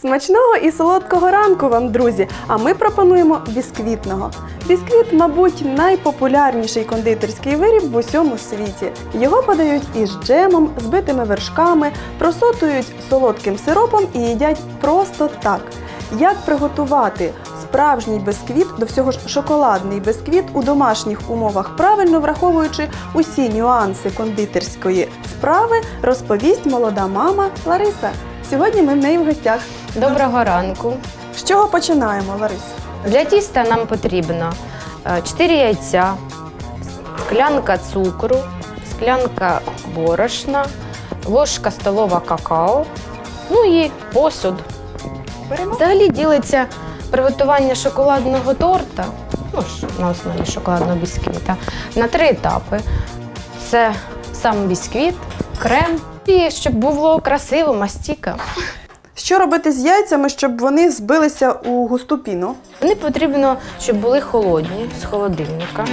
Смачного і солодкого ранку вам, друзі! А ми пропонуємо бісквітного. Бісквіт, мабуть, найпопулярніший кондитерський виріб в усьому світі. Його подають із джемом, збитими вершками, просотують солодким сиропом і їдять просто так. Як приготувати справжній бісквіт, до всього ж шоколадний бісквіт у домашніх умовах, правильно враховуючи усі нюанси кондитерської справи, розповість молода мама Лариса. Сьогодні ми в неї в гостях. Доброго ранку. З чого починаємо, Ларис? Для тіста нам потрібно 4 яйця, склянка цукру, склянка борошна, ложка столова какао, ну і посуд. Взагалі ділиться приготування шоколадного торта, ну ж, на основі шоколадного бісквіта, на 3 етапи. Це сам бісквіт, крем і щоб було красиво, мастіка. Що робити з яйцями, щоб вони збилися у густу піну? Вони потрібно, щоб були холодні, з холодильника.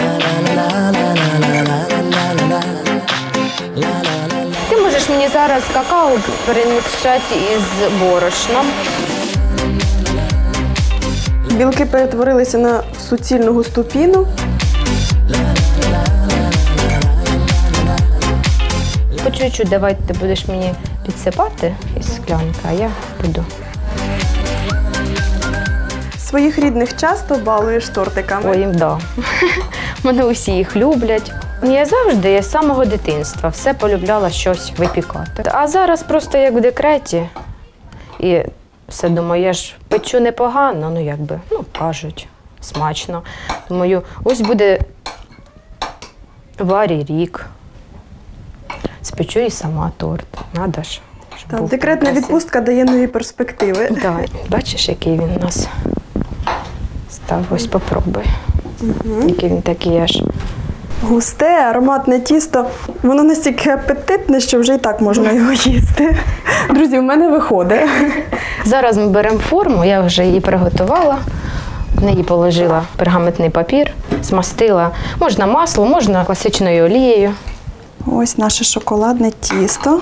Ти можеш мені зараз какао перемішати із борошном. Білки перетворилися на суцільну густу піну. По чуть-чуть давай ти будеш мені підсипати із склянки, а я буду. Своїх рідних часто балуєш тортиками? Ой, да. Мене усі їх люблять. Я завжди, з самого дитинства, все полюбляла щось випікати. А зараз просто як в декреті. І все думаю, я ж печу непогано, ну якби, кажуть, смачно. Думаю, ось буде Варі рік. Спечу і сама торт. Надо ж. Так, декретна відпустка дає нові перспективи. Так, бачиш, який він у нас став. Ось попробуй. Який він такий аж. Густе, ароматне тісто. Воно настільки апетитне, що вже і так можна його їсти. Друзі, в мене виходить. Зараз ми беремо форму, я вже її приготувала. В неї положила пергаментний папір, змастила. Можна маслом, можна класичною олією. Ось наше шоколадне тісто.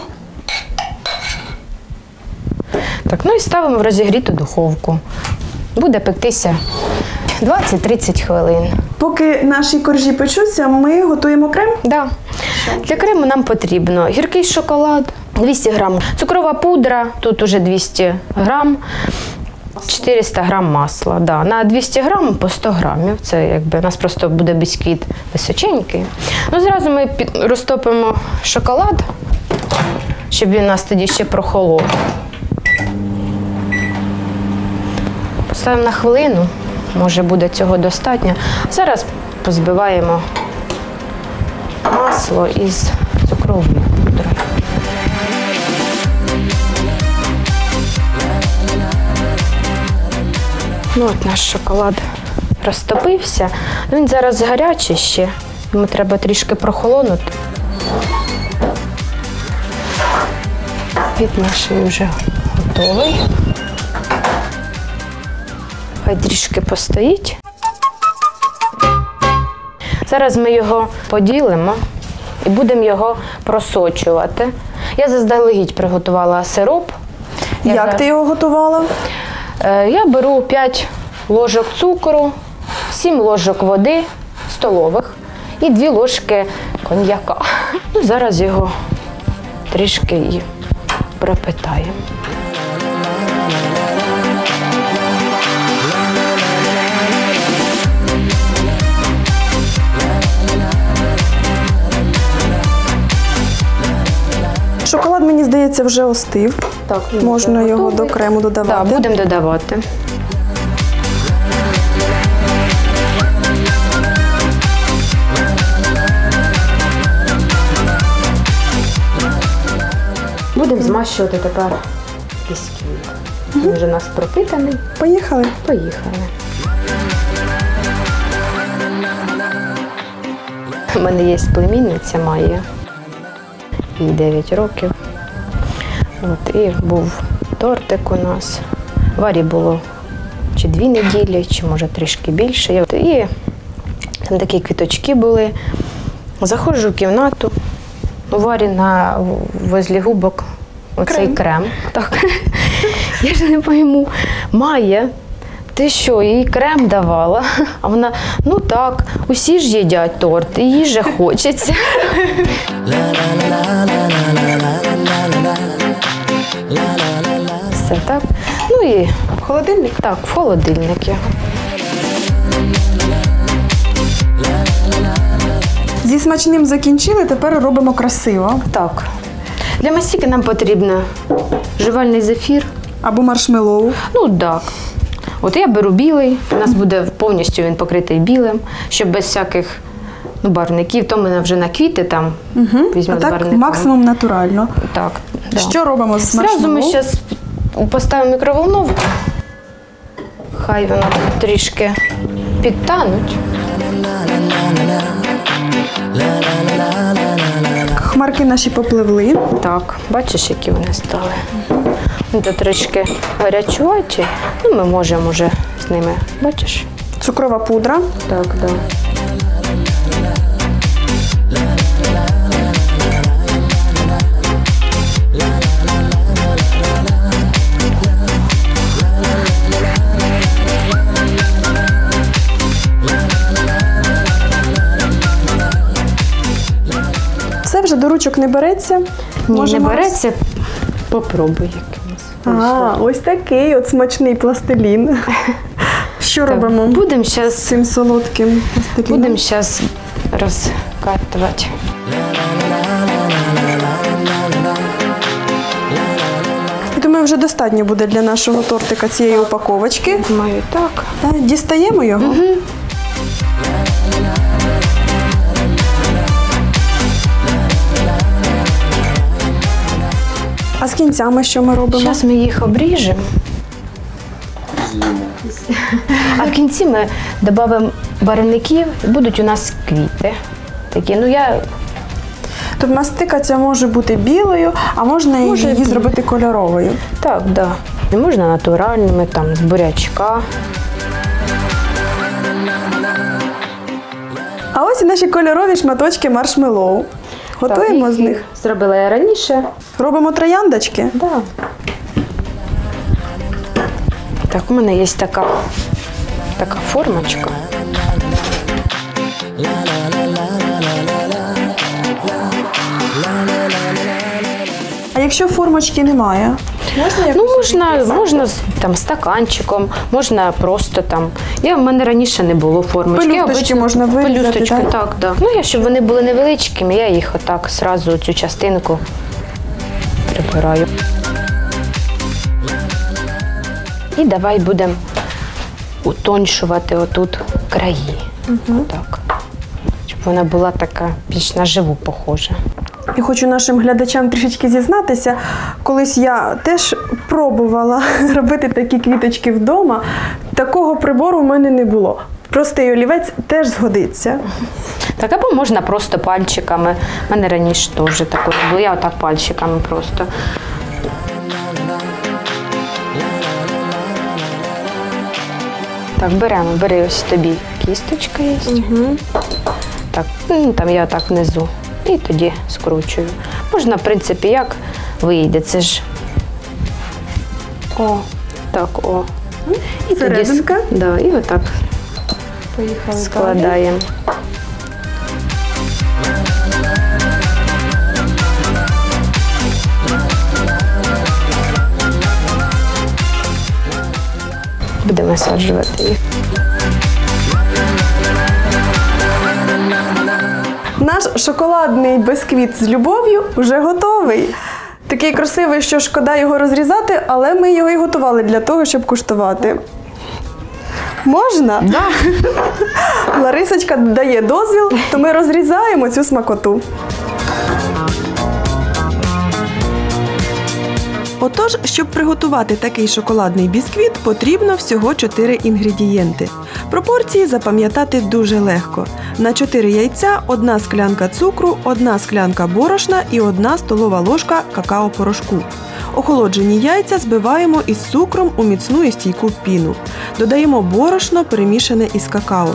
Так, ну і ставимо в розігріту духовку. Буде пектися 20-30 хвилин. Поки наші коржі печуться, ми готуємо крем? Да. Для крему нам потрібно гіркий шоколад, 200 грам, цукрова пудра, тут уже 200 грам, 400 грам масла. Да. На 200 грам по 100 грамів. Це якби у нас просто буде бісквіт височенький. Ну, зразу ми розтопимо шоколад, щоб він у нас тоді ще прохолов. Поставимо на хвилину, може буде цього достатньо. Зараз позбиваємо масло із цукровою пудрою. Ну от наш шоколад розтопився. Він зараз гарячий ще, йому треба трішки прохолонути. Від нашої вже готовий. Хай трішки постоїть. Зараз ми його поділимо і будемо його просочувати. Я заздалегідь приготувала сироп. Як ти його готувала? Я беру 5 ложок цукру, 7 ложок води столових і 2 ложки коньяка. Ну, зараз його трішки і пропитаємо. Шоколад, мені здається, вже остив. Так, можна його до крему додавати. Так, будемо додавати. Будемо змащувати тепер бісквіт. Він вже у нас пропитаний. Поїхали? Поїхали. У мене є племінниця, має їй 9 років. От, і був тортик у нас. Варі було чи 2 неділі, чи може трішки більше. І там такі квіточки були. Заходжу в кімнату, у Варі возле губок оцей крем. Так. Я ж не пойму. Має. Ти що, їй крем давала? А вона, ну так, усі ж їдять торт, і їй же хочеться. Все так. Ну і В холодильник? так, в холодильник його. Зі смачним закінчили, тепер робимо красиво. Так. Для мастики нам потрібно жувальний зефір. Або маршмеллоу. Ну так. От я беру білий, у нас буде повністю він покритий білим, щоб без всяких барвників, то мене вже на квіти там візьму А з так барвниками. максимум натурально. Так. Да. Що робимо з Зразу ми маршмеллоу? зараз поставимо мікроволновку. Хай вона трішки підтануть. Хмарки наші попливли. Так, бачиш, які вони стали. Вони тут трішки гарячуваті, ну ми можемо вже з ними, бачиш? Цукрова пудра. Так, так. Да. Все вже до ручок не береться. Ні, Можемо не береться, попробуй якимось. А, ось такий от смачний пластилін. Що робимо Будемо з зараз цим солодким пластиліном? розкатувати. Я думаю, вже достатньо буде для нашого тортика цієї упаковочки. Думаю, так. Так, дістаємо його. А з кінцями що ми робимо? Зараз ми їх обріжемо. А в кінці ми додамо барвників, і будуть у нас квіти. Такі, ну я Тобто мастика ця може бути білою, а можна Може, її зробити кольоровою. так, да. І можна натуральними, там, з бурячка. А ось і наші кольорові шматочки маршмеллоу. Готуємо Так, з їх них. Зробила я раніше. Робимо трояндочки. Да. Так, у мене є така формочка. А якщо формочки немає? Можна Ну, можна з там стаканчиком, можна просто там. В мене раніше не було формочки. Пелюсточки можна вирізати, Пелюсточки, так? так, да. Ну, щоб вони були невеличкими, я їх отак зразу цю частинку прибираю. І давай будемо утоншувати отут краї. Отак. Щоб вона була така більш на живу похожа. І хочу нашим глядачам трішечки зізнатися, колись я теж пробувала робити такі квіточки вдома. Такого прибору в мене не було. Простий олівець теж згодиться. Так, або можна просто пальчиками. У мене раніше теж такого було. Я отак пальчиками просто. Так, бери ось тобі кісточка є. Так, там я так внизу. І тоді скручую. Можна, в принципі, як вийде. Це ж. О, Так, о. І серединка. Да, і отак Поїхали складаємо. Будемо насаджувати їх. Наш шоколадний бисквіт з любов'ю вже готовий. Такий красивий, що шкода його розрізати, але ми його і готували для того, щоб куштувати. Можна? Да. Ларисочка дає дозвіл, то ми розрізаємо цю смакоту. Отож, щоб приготувати такий шоколадний бісквіт, потрібно всього 4 інгредієнти. Пропорції запам'ятати дуже легко. На 4 яйця 1 склянка цукру, 1 склянка борошна і 1 столова ложка какао-порошку. Охолоджені яйця збиваємо із цукром у міцну і стійку піну. Додаємо борошно, перемішане із какао.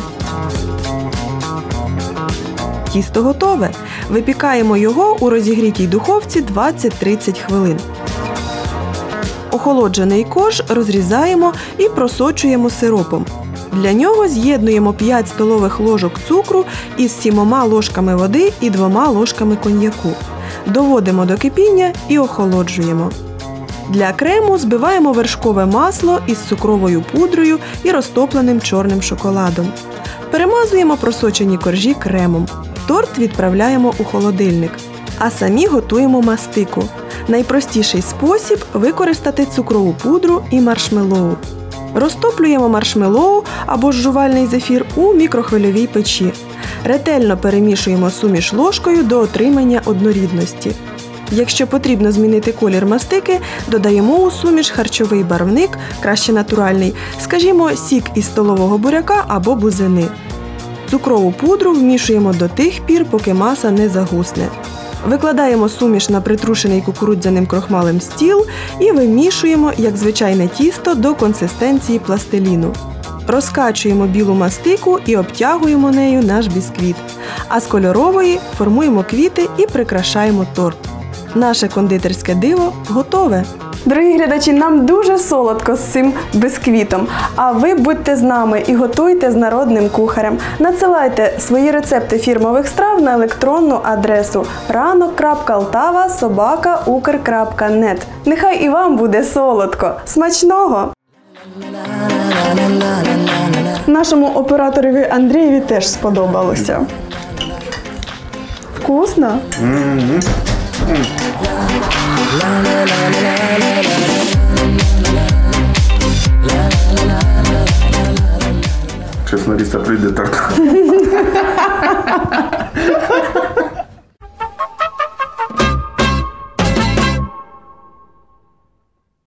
Тісто готове. Випікаємо його у розігрітій духовці 20-30 хвилин. Охолоджений корж розрізаємо і просочуємо сиропом. Для нього з'єднуємо 5 столових ложок цукру із 7 ложками води і 2 ложками коньяку. Доводимо до кипіння і охолоджуємо. Для крему збиваємо вершкове масло із цукровою пудрою і розтопленим чорним шоколадом. Перемазуємо просочені коржі кремом. Торт відправляємо у холодильник. А самі готуємо мастику. Найпростіший спосіб – використати цукрову пудру і маршмеллоу. Розтоплюємо маршмеллоу або ж жувальний зефір у мікрохвильовій печі. Ретельно перемішуємо суміш ложкою до отримання однорідності. Якщо потрібно змінити колір мастики, додаємо у суміш харчовий барвник, краще натуральний, скажімо, сік із столового буряка або бузини. Цукрову пудру вмішуємо до тих пір, поки маса не загусне. Викладаємо суміш на притрушений кукурудзяним крохмалем стіл і вимішуємо, як звичайне тісто, до консистенції пластиліну. Розкачуємо білу мастику і обтягуємо нею наш бісквіт. А з кольорової формуємо квіти і прикрашаємо торт. Наше кондитерське диво готове! Дорогі глядачі, нам дуже солодко з цим бисквітом. А ви будьте з нами і готуйте з народним кухарем. Надсилайте свої рецепти фірмових страв на електронну адресу ранок.altava@ukr.net. Нехай і вам буде солодко. Смачного! Нашому операторові Андрієві теж сподобалося. Вкусно? Сейчас Лариса прийде так.